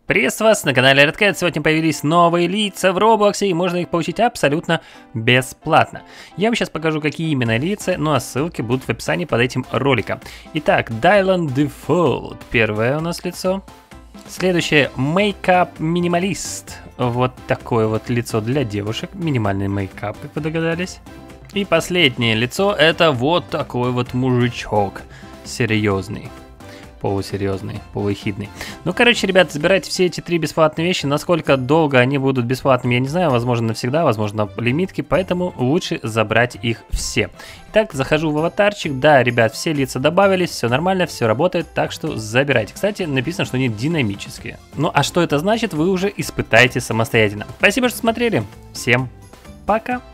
Приветствую вас на канале Red Cat. Сегодня появились новые лица в Роблоксе, и можно их получить абсолютно бесплатно. Я вам сейчас покажу, какие именно лица, ну а ссылки будут в описании под этим роликом. Итак, Dylan Default, первое у нас лицо. Следующее, Makeup Minimalist. Вот такое вот лицо для девушек, минимальный мейкап, как вы догадались. И последнее лицо, это вот такой вот мужичок, серьезный. Полусерьезный, полуэхидный. Ну, короче, ребят, забирайте все эти три бесплатные вещи. Насколько долго они будут бесплатными, я не знаю. Возможно, навсегда, возможно, лимитки. Поэтому лучше забрать их все. Итак, захожу в аватарчик. Да, ребят, все лица добавились. Все нормально, все работает. Так что забирайте. Кстати, написано, что они динамические. Ну, а что это значит, вы уже испытаете самостоятельно. Спасибо, что смотрели. Всем пока.